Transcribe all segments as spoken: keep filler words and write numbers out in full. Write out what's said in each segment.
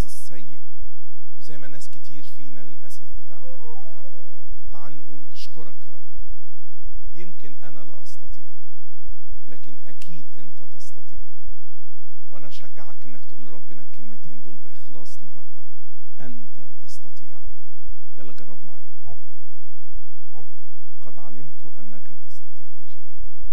الحظ السيء زي ما ناس كتير فينا للأسف بتعمل. تعال نقول اشكرك يا رب، يمكن أنا لا أستطيع لكن أكيد أنت تستطيع. وأنا أشجعك إنك تقول لربنا الكلمتين دول بإخلاص النهاردة، أنت تستطيع. يلا جرب معي. قد علمت أنك تستطيع كل شيء.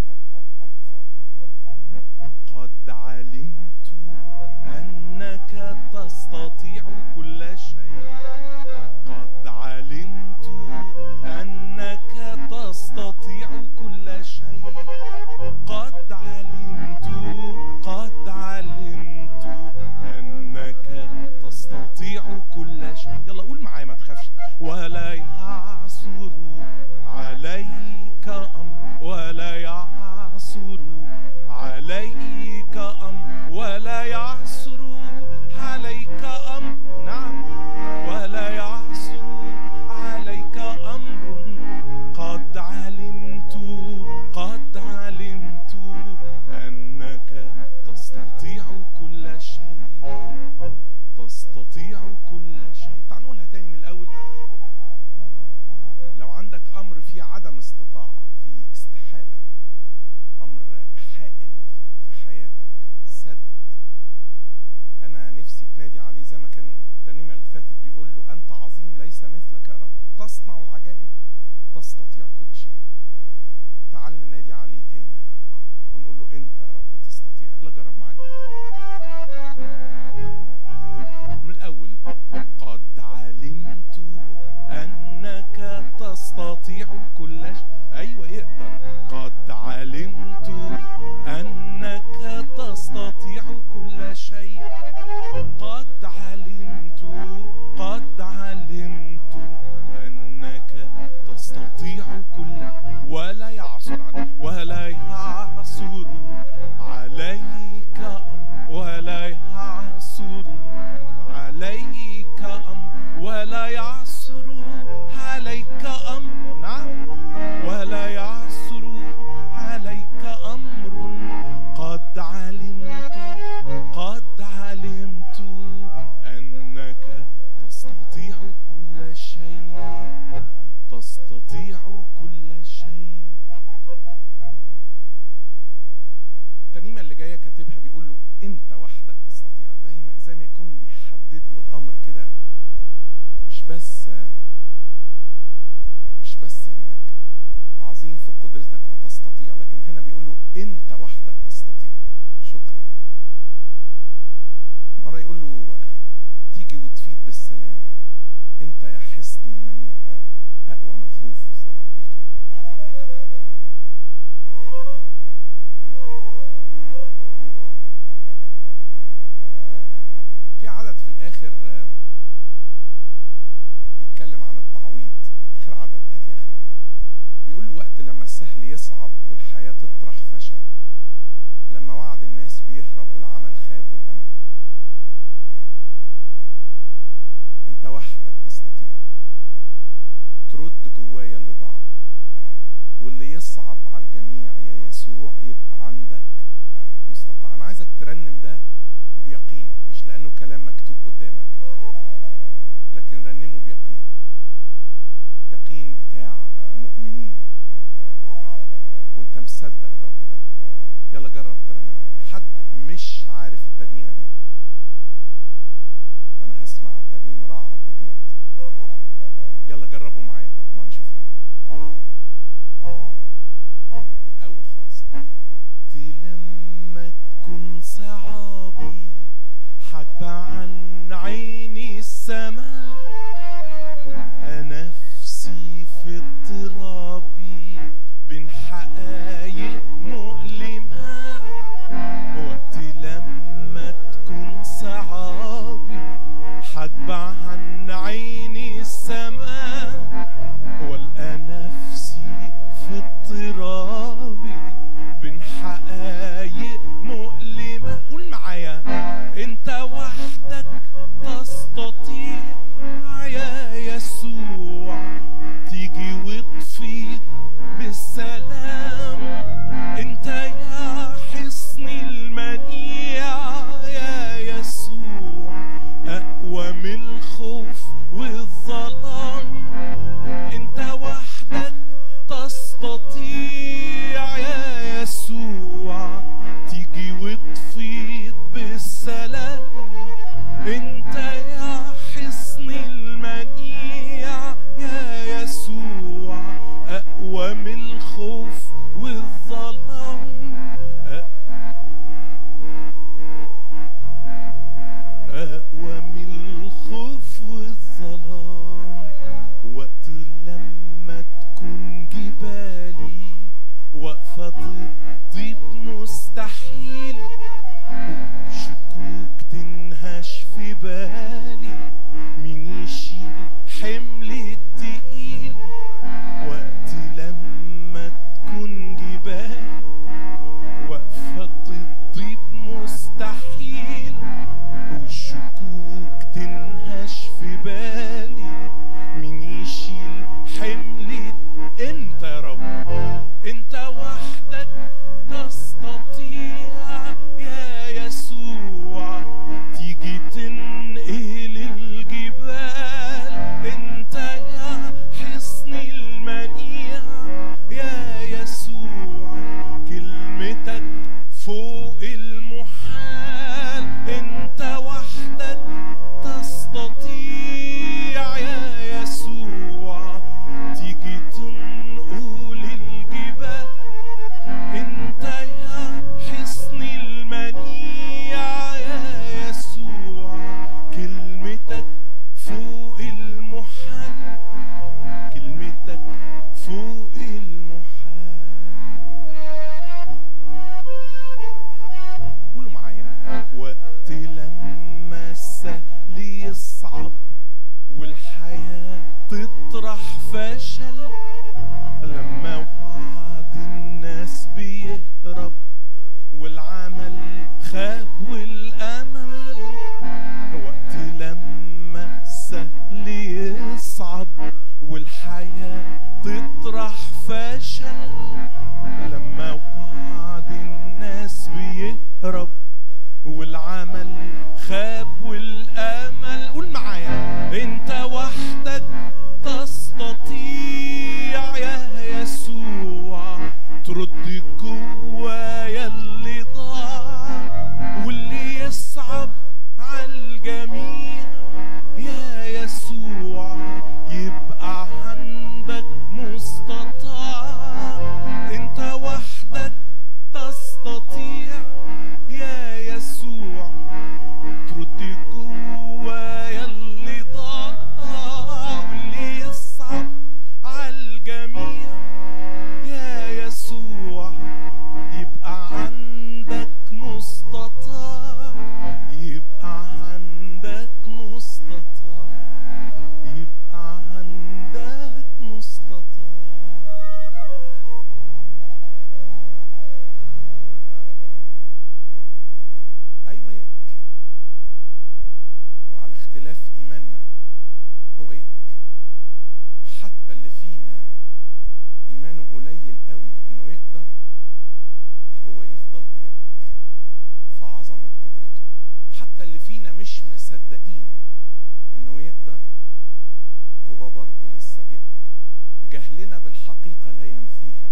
قد علمت أنك تستطيع كل شيء. قد علمت أنك تستطيع كل شيء. قد علمت قد علمت أنك تستطيع كل شيء. يلا قول معايا ما تخافش. ولا يعثر عليك أمر، ولا يعثر عليك أمر، ولا يعثر عليك أمر. نعم، ولا يعثر عليك أمر. قد علمت قد علمت أنك تستطيع كل شيء. تستطيع كل شيء. تعال نقولها تاني من الأول. لو عندك أمر فيه عدم استطاعة، فيه استحالة، أمر حائل في حياتك، سد، أنا نفسي تنادي عليه زي ما كان الترنيمة اللي فاتت بيقول له أنت عظيم ليس مثلك يا رب، تصنع العجائب، تستطيع كل شيء. تعال ننادي عليه تاني ونقول له أنت يا رب تستطيع. يلا جرب معايا من الأول. قد علمت أنك تستطيع كل شيء. أيوة يقدر. قد علمت أنك تستطيع كل شيء. قد علمت قد علمت أنك تستطيع كل. ولا يعثر عليك ولا يعثر عليك أمر، ولا يعثر عليك أمر، ولا يعثر عليك أمر. نعم، ولا يعثر عليك أمر. قد علمت قد علمت أنك تستطيع كل شيء. تستطيع كل شيء. الترنيمة اللي جاية كاتبها بيقول له أنت وحدك تستطيع. زي ما زي ما يكون بيحدد له الأمر كده، مش بس مش بس إنك عظيم في قدرتك وتستطيع، لكن هنا بيقول له أنت وحدك تستطيع. شكرا. مرة يقول له تيجي وتفيد بالسلام، أنت يا حصني المنيع أقوى من الخوف والظلام بفلان. في عدد في الآخر بيتكلم عن التعويض. آخر عدد، هات لي آخر عدد. بيقول وقت لما السهل يصعب والحياة تطرح فشل، لما وعد الناس بيهرب والعمل خاب والأمل، أنت وحدك تستطيع ترد جوايا اللي ضاع، واللي يصعب على الجميع يا يسوع يبقى عندك مستطاع. أنا عايزك ترنم ده بيقين، مش لأنه كلام مكتوب قدامك، لكن رنمه بيقين، يقين بتاع المؤمنين وانت مصدق الرب ده. يلا جرب ترنم معايا. حد مش عارف الترنيمة دي؟ أنا هسمع ترنيم رعد دلوقتي. يلا جربوا معايا. طب وما نشوف هنعمل ايه. من الأول خالص. وقت لما تكون صعابي حاجبة عن عيني السماء، وأبقى نفسي في اضطرابي بين حقايق مؤلمة. وقت لما تكون صعابي حاجبة عن عيني السماء، والقى نفسي في اضطرابي بين حقايق مؤلمة. قول معايا انت وحدك تستطيع يا يسوع تيجي وتفيض بالسلام. مستحيل، وشكوك تنهش في بالي، مين يشيل حمل التقيل وقت لما تكون جبال واقفة تطيب. مستحيل والشكوك تنهش في بالي، مين يشيل حمل. انت يا رب، انت وحدك تستطيع يا يسوع تيجي تنقل الجبال. انت يا حصن المنيع يا يسوع، كلمتك فوق المحال. انت وحدك تستطيع يا يسوع تيجي تنقل الجبال. انت يا حصن المنيع يا يسوع، كلمتك فوق المحال، كلمتك فوق المحال. قولوا معايا، وقت لما السهل يصعب والحياة تطرح فشل، لما وعد الناس بيهرب والعمل خاب والأمل. وقت لما السهل يصعب والحياة تطرح فشل، لما وعد الناس بيهرب والعمل خاب والأمل. قول معايا، انت وحدك تستطيع يا يسوع ترد جوايا اللي ضاع واللي يصعب عالجميع يا يسوع، يبقى عندك مستطاع. انت وحدك تستطيع يا يسوع ترد جوايا اللي ضاع واللي يصعب عالجميع يا يسوع، يبقى عندك مستطاع، يبقى عندك مستطاع، يبقى عندك مستطاع. ايوه يقدر، وعلى اختلاف ايماننا هو يقدر. وحتى اللي فينا ايمانه قليل قوي انه يقدر، هو يفضل بيقدر في عظمة قدرته. حتى اللي فينا مش مصدقين انه يقدر، هو برضه لسه بيقدر. جهلنا بالحقيقة لا ينفيها.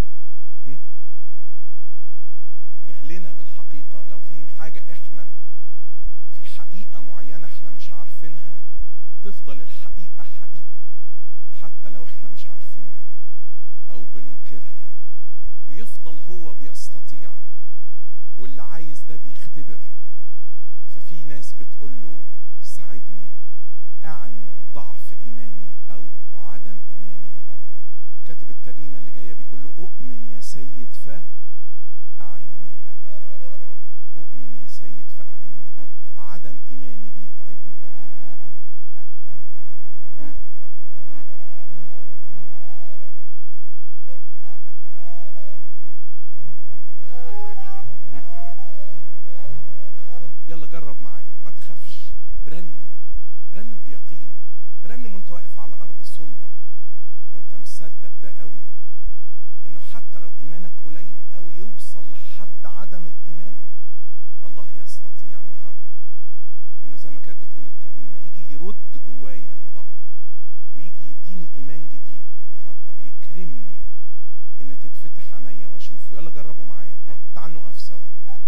جهلنا بالحقيقة، لو في حاجة احنا في حقيقة معينة احنا مش عارفينها، تفضل الحقيقة حقيقة حتى لو احنا مش عارفينها او بننكرها، ويفضل هو بيستطيع، واللي عايز ده بيختبر. ففي ناس بتقول له ساعدني، اعن ضعف ايماني او عدم ايماني. كاتب الترنيمة اللي جاية بيقول له اؤمن يا سيد فأعني، اؤمن يا سيد فأعني، عدم ايماني بيتعبني. يلا جرب معايا، ما تخافش، رنم رنم بيقين، رنم وانت واقف على ارض صلبة وانت مصدق ده قوي، انه حتى لو ايمانك قليل قوي يوصل لحد عدم الايمان، الله يستطيع النهارده انه زي ما كانت بتقول الترنيمة يجي يرد جوايا اللي ضاع، ويجي يديني ايمان جديد النهارده، ويكرمني ان تتفتح عينيا واشوفه. يلا جربوا معايا، تعالوا نقف سوا.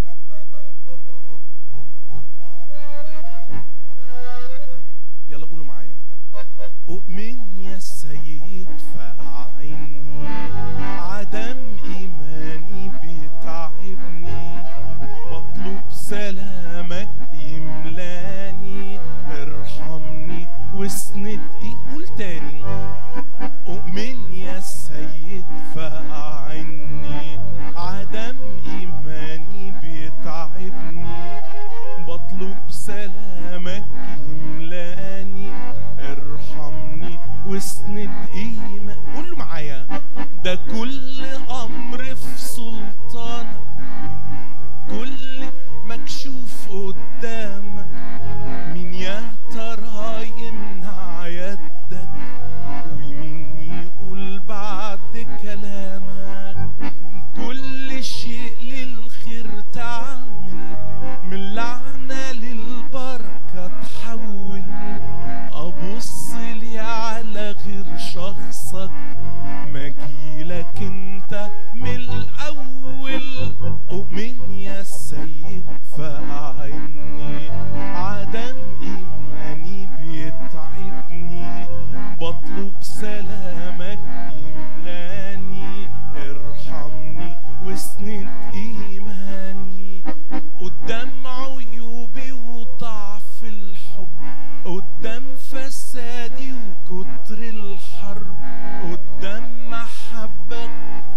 يلا قولوا معايا، أؤمن يا سيد فأعني، عدم إيماني بيتعبني، بطلب سلامك يملاني، ارحمني واسندني. قول تاني، أؤمن يا سيد فأعني، عدم إيماني بيتعبني، أؤمن يا سيد فأعني، عدم إيماني بيتعبني، بطلب سلامك يملاني، ارحمني واسند إيماني، قدام عيوبي وضعف الحب، قدام فسادي وكتر الحرب، قدام محبة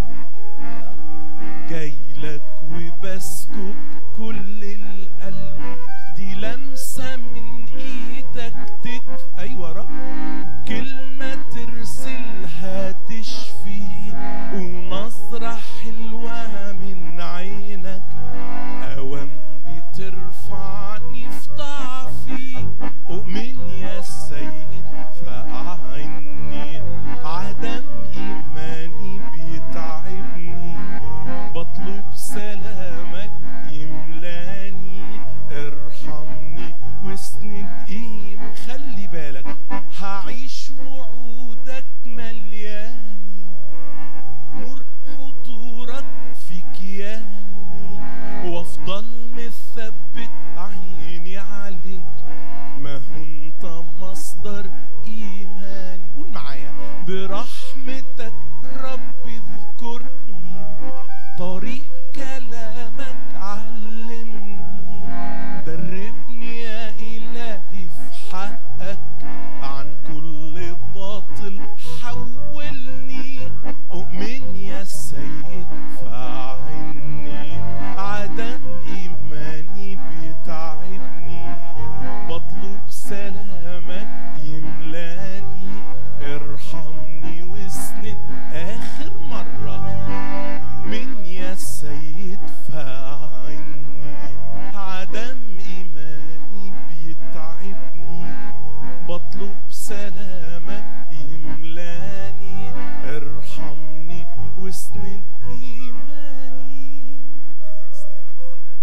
جايلك وبسكب كل القلب، دي لمسة من ايدك تكفي. ايوه رب، كلمة ترسلها تشفي، ونظرة حلوة من عينك، اوام بترفعني في ضعفي، أؤمن يا سيد فأعني، عدم إيماني بيتعبني، بطلب سلامك يملاني، ارحمني واسند إيماني. خلي بالك هعيش وعودك ملياني، نور حضورك في كياني، وافضل مثبت عيني عليك، ما هو انت مصدر ايماني. قول معايا، برحمتك رب اذكرني، طريق كلامك علمني، دربني يا الهي في حقك، عن كل باطل حولني، أؤمن يا سيد فأعني، عدم إيماني بيتعبني، بطلب سلامك يملاني، ارحمني واسند. آخر مرة، من يا سيد فأعني، عدم إيماني بيتعبني، بطلب سلامك يملاني، ارحمني واسند إيماني. استريح.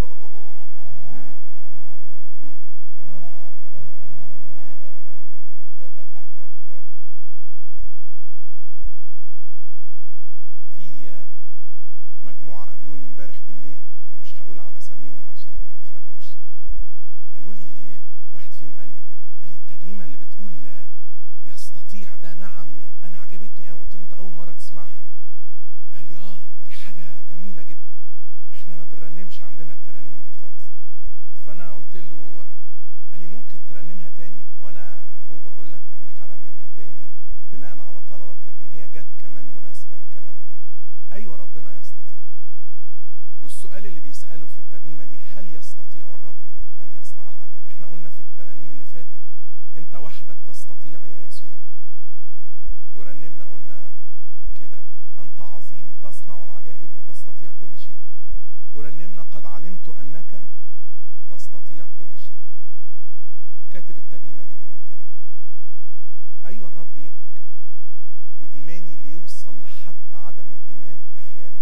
في مجموعة قابلوني امبارح بالليل، أنا مش هقول على أساميهم عشان ما يحرجوش، قالوا لي، واحد فيهم قال لي كده، قال لي الترنيمة اللي بتقول يستطيع ده نعم، وأنا عجبتني أوي. قلت له أنت أول مرة تسمعها؟ قال لي آه دي حاجة جميلة جدا، إحنا ما بنرنمش عندنا الترانيم دي خالص. فأنا قلت له، قال لي ممكن ترنمها تاني؟ وأنا أهو بقول لك أنا هرنمها تاني بناء على طلبك، لكن هي جت كمان مناسبة لكلام النهارده. أيوة ربنا يستطيع. والسؤال اللي بيسأله في الترنيمة دي، هل يستطيع الرب بي أن يصنع العجائب؟ احنا قلنا في الترانيم اللي فاتت أنت وحدك تستطيع يا يسوع، ورنمنا قلنا كده أنت عظيم تصنع العجائب وتستطيع كل شيء، ورنمنا قد علمت أنك تستطيع كل شيء. كاتب الترنيمة دي بيقول كده، أيوة الرب يقدر، وإيماني اللي يوصل لحد عدم الإيمان أحيانا،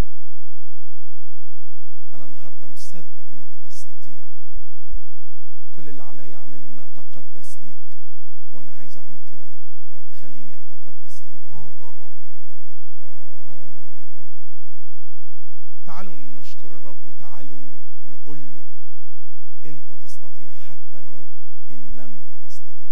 أنا النهاردة مصدق إنك تستطيع. كل اللي عليا أعمله إن أتقدس ليك، وأنا عايز أعمل كده، خليني أتقدس ليك. تعالوا نشكر الرب، وتعالوا نقول له أنت تستطيع حتى لو إن لم أستطيع.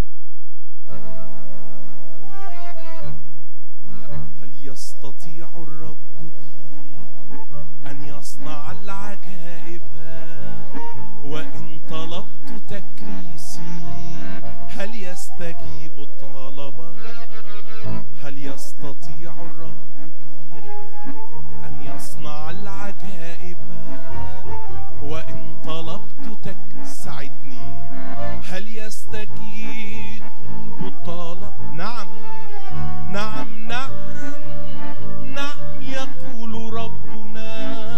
هل يستطيع الرب بي أن يصنع العجائب؟ وإن طلبت تكريسي هل يستجيب الطلب؟ هل يستطيع الرب بي أن يصنع العجائب؟ وإن طلبت تساعدني هل يستجيب الطلب؟ نعم نعم نعم نعم، يقول ربنا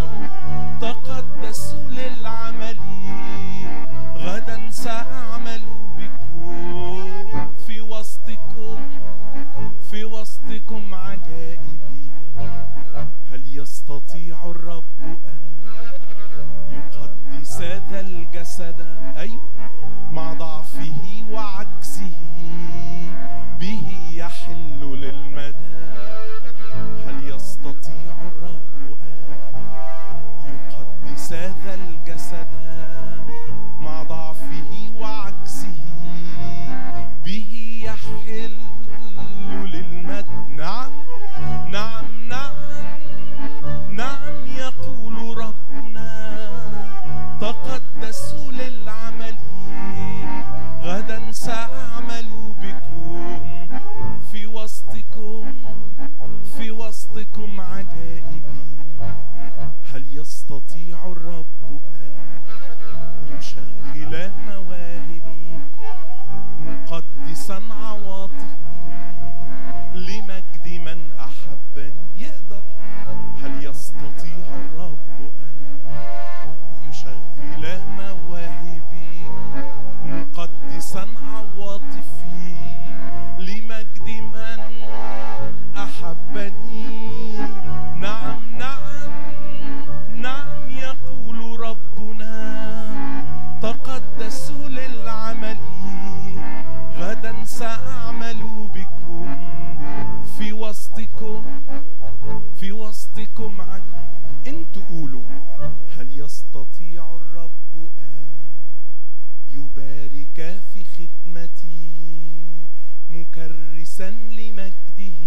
تقدسوا للعمل، غدا سأعمل بكم في وسطكم في وسطكم عجائبي. هل يستطيع الرب أن يقدس ذا الجسد؟ أيوة، مع ضعفه وعجزه به يحل للمدى. هل يستطيع الرب أن يقدس ساد الجسد مع ضعفه وعجزه، به يحل للمجد. نعم نعم نعم نعم يقول ربنا تقدسوا للعمل، غدا سأعمل بكم في وسطكم في وسطكم عجائبي. هل يستطيع الرب أن يشغل مواهبي مقدسا عواطفي لمجد من أحبني؟ يقدر. هل يستطيع الرب أن يشغل مواهبي مقدسا عواطفي لمجد من أحبني؟ نعم نعم نعم يقول ربنا تقدسوا للعمل، غدا سأعمل بكم في وسطكم في وسطكم عجب. انتوا قولوا هل يستطيع الرب أن يبارك في خدمتي مكرسا لمجده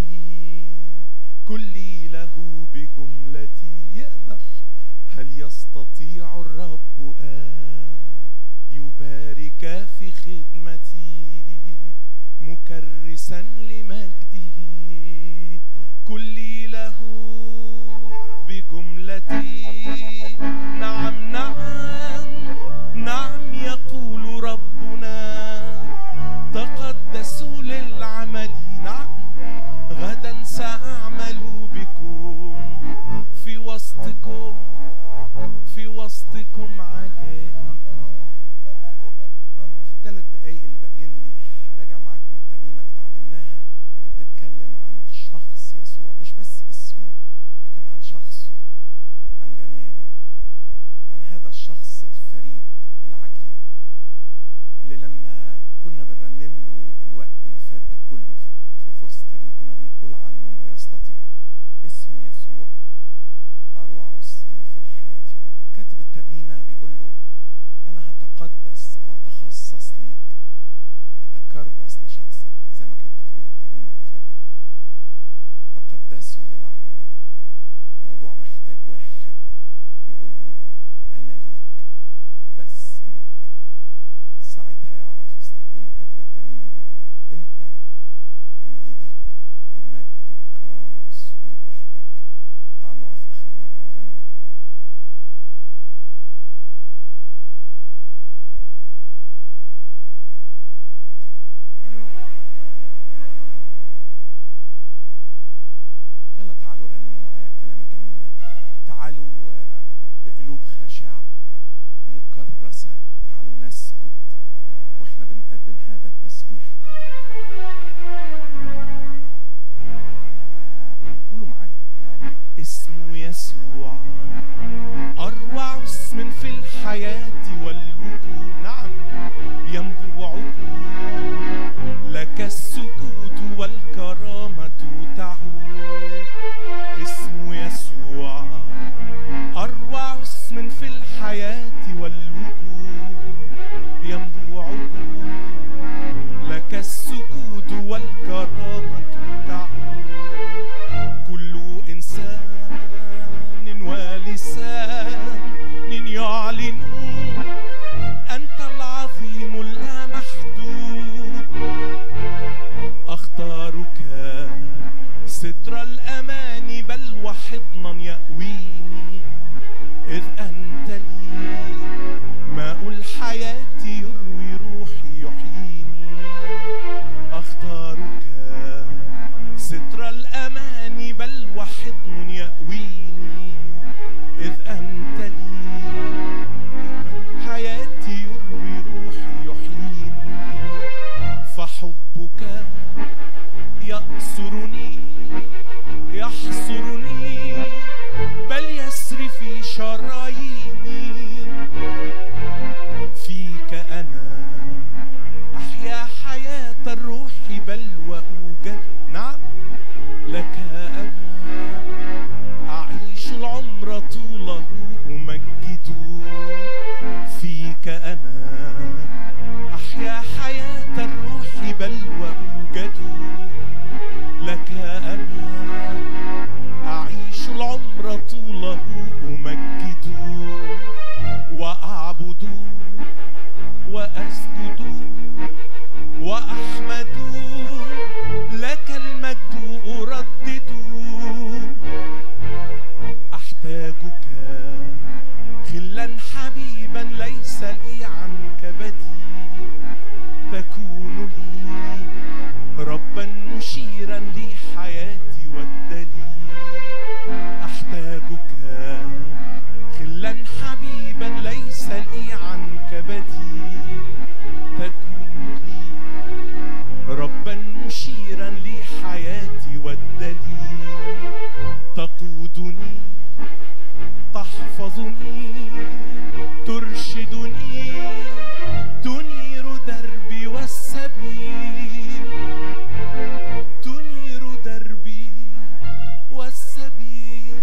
كلي له بجملتي؟ يقدر. هل يستطيع الرب أن يبارك في خدمتي مكرسا لمجده كلي له بجملتي؟ نعم نعم نعم يقول ربنا تقدسوا للعمل. نعم غدا سأعمل بكم في وسطكم في وسطكم عجائب. في الثلاث دقايق اللي باقيين لي هراجع معاكم الترنيمة اللي اتعلمناها اللي بتتكلم عن شخص يسوع، مش بس اسمه لكن عن شخصه، عن جماله، عن هذا الشخص الفريد العجيب اللي لما كنا بنرنم له الوقت اللي فات ده كله في فرصة الترنيم كنا بنقول عنه انه يستطيع. اسمه يسوع اروع اسم في الحياة والموت. كاتب الترنيمة بيقول له انا هتقدس او اتخصص ليك، هتكرس لشخصك، زي ما كانت بتقول الترنيمة اللي فاتت تقدسوا للعمل. موضوع محتاج واحد يقول له انا ليك، بس ليك، ساعتها يعرف يستخدمه. كاتب الترنيمة بيقول له انت اللي ليك المجد والكرامة والسجود وحدك. تعال نقف اخر مرة ونرنم الكلمات الجميلة. يلا تعالوا رنموا معايا الكلام الجميل ده. تعالوا بقلوب خاشعة مكرسة، تعالوا نسجد واحنا بنقدم هذا التسبيح. قولوا معايا اسمه يسوع أروع اسم في الحياة والوجود. نعم ينبوعكم لك السجود والكرامة تعود. اسمه يسوع أروع اسم في الحياة والوجود ينبوعكم لك السجود والكرامة تعود. كل إنسان ولسان يعلن أنت العظيم اللامحدود. أختارك ستر الأمان بل وحضنا يأويني، إذ أنت لي ما أنا أحيا حياة الروح بل وأوجد لك. أنا أعيش العمر طوله أمجد وأعبد وأسجد وأحمد لك المجد أردد. أحتاجك خلا حبيبا ليس لي عنك بديل. تكون لي ربا مشيرا لي حياتي والدليل. أحتاجك خلا حبيبا ليس لي عنك بديل. تكون لي ربا مشيرا لي حياتي والدليل. تقودني تحفظني ترشدني تنير دربي والسبيل. تنير دربي والسبيل.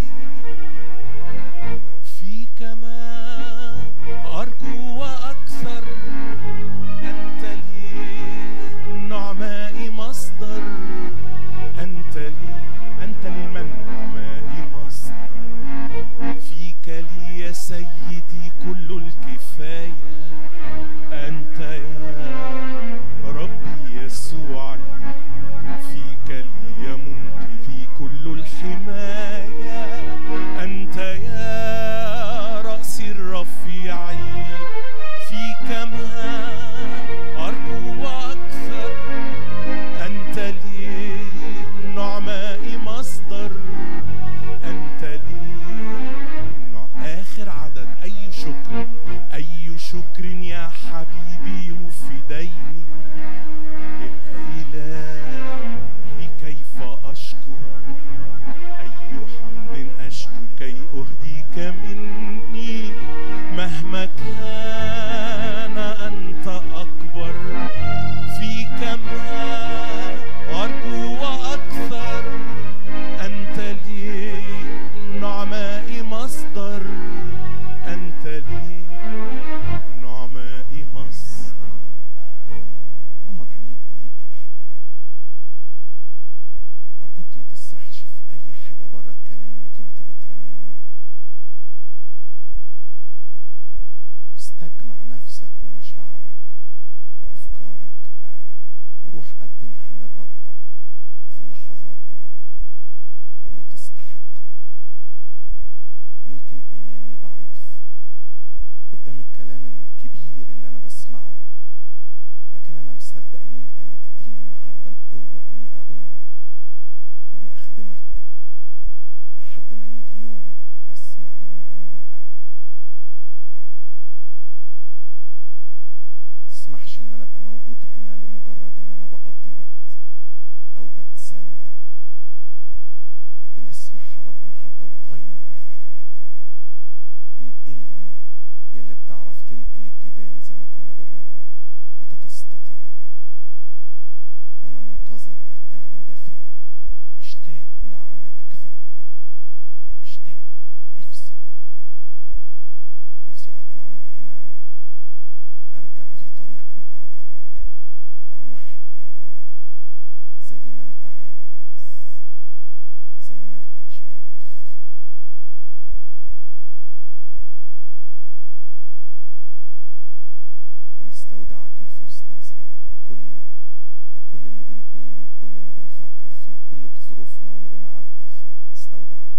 فيك ما أرجو وأكثر. أنت لي النعماء مصدر. أنت لي أنت للمنعماء مصدر. فيك لي يا سيدي كل الكفاية. أنت يا ربي يسوعي. فيك لي يا منقذي كل الحماية. أنت يا رأسي الرفيع. فيك ما أرجو وأكثر. أنت لي النعماء مصدر. أنت لي آخر عدد. أي شكر أي شكر يا حبيبي يفديني. إلهي كيف أشكر. أي حمد أشكو كي أهديك مني. مهما كان أنت أكبر. فيك ما أرجو وأكثر. أنت لي النعماء مصدر. أنت لي النعماء مصدر. غمض عينيك دقيقة واحدة. أرجوك ما تسرحش في أي حاجة بره الكلام اللي كنت بترنمه. واستجمع نفسك ومشاعرك وأفكارك وروح قدمها للرب في اللحظات دي. قوله تستحق. يمكن إيماني ضعيف قدام الكلام الكبير اللي أنا بسمعه، لكن أنا مصدق إن أنت اللي تديني النهاردة القوة إني أقوم وإني أخدمك لحد ما يجي يوم أسمع النعمة. تسمحش إن أنا أبقى موجود هنا لمجرد إن أنا بقضي وقت أو بتسلى، لكن اسمح يا رب النهارده وغير في حياتي. انقلني يا اللي بتعرف تنقل الجبال زي ما كنا بنرنم. انت تستطيع وانا منتظر انك تعمل ده فيا. مشتاق لعملك فيا. مشتاق. نفسي نفسي اطلع من هنا ارجع في طريق اخر. اكون واحد تاني زي ما انت عايز. زي ما انت شايف. بنستودعك نفوسنا يا سيد بكل بكل اللي بنقوله وكل اللي بنفكر فيه وكل بظروفنا واللي بنعدي فيه. بنستودعك